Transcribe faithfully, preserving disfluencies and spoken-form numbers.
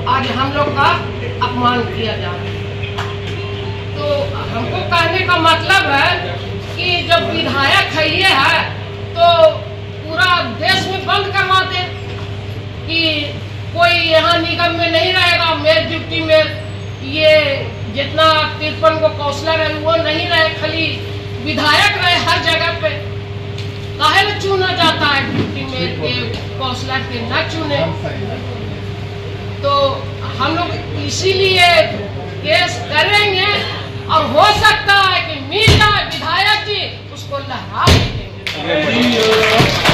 आज हम लोग का अपमान किया जा रहा है। तो हमको कहने का मतलब है कि जब विधायक है ये है तो पूरा देश में बंद करवा दे कि कोई यहाँ निगम में नहीं रहेगा, मेयर ड्यूटी में ये जितना तिरपन को काउंसलर है वो नहीं रहे, खाली विधायक रहे हर जगह पे। काहे न चुना जाता है ड्यूटी में के काउंसलर के न चुने। तो हम लोग इसीलिए केस करेंगे और हो सकता है कि मीडिया विधायक जी उसको लहरा देंगे।